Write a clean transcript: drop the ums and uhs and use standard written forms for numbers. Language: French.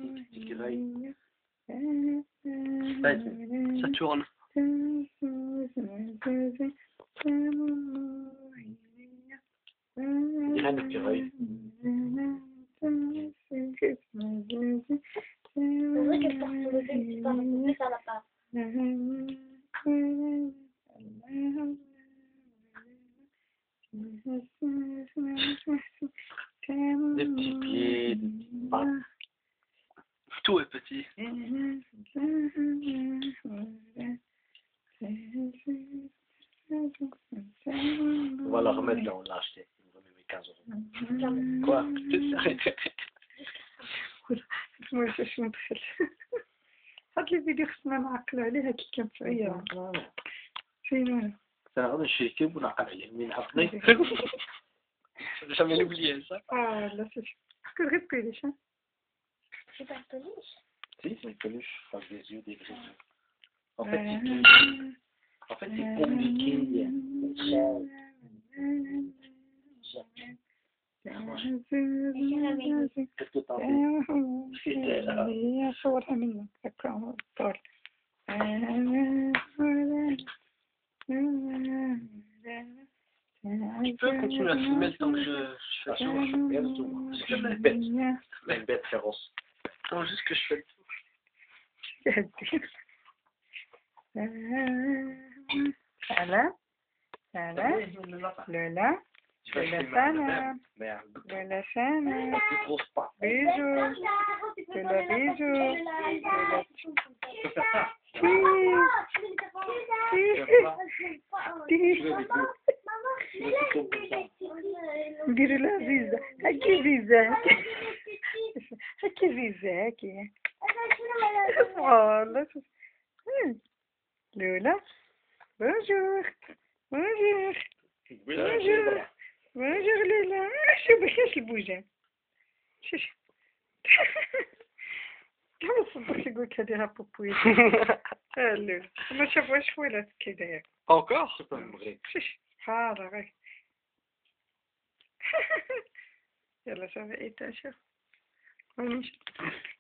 Ça tourne. Il dirait un écureuil. C'est vrai que par le fait que tu parles plus à la part. Des petits pieds, des petites pattes. Tout est petit. On va la remettre là, on l'a acheté. Il nous remet mes 15 €. Quoi? ما شاش ندخل هاد الفيديو خصنا نعقلو عليه هاد الكلام صغيرة فين Ça a l'air de chez Kib ou la Khalil, mais après. Je vais jamais l'oublier, ça. لا شاش غير بكيليش C'est pas peluche. Si, c'est une peluche, avec des yeux, des gris yeux. En fait, c'est pour Mickey. Qu'est-ce que t'en fais? هي صورها منك هكا طول Tu peux continuer à filmer le temps que je fais le tour. Rien du tout. C'est comme une bête. Une bête féroce. Attends juste que je fais le tour. سلام سلام لولا لولا سلام Merde. لولا سلام Plus grosse patte. بيجو لولا بيجو Tu peux faire ça? نديرو لها فيزا هاكي فيزا هاكي فيزا هاكي والله لولا بونجور بونجور بونجور بونجور لولا شو بكاش البوجان شوش كيما صدقت يقولك هادي ها بوبويت لولا ما شافوهاش فويلات كي داير Encore? شوش حارة غير يلا شوفي ايه تاشوف